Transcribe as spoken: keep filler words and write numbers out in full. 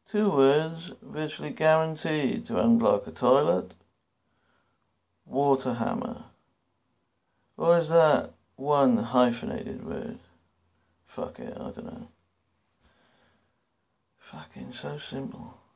Two words virtually guaranteed to unblock a toilet. Water hammer. Or is that one hyphenated word? Fuck it, I don't know. Fucking so simple.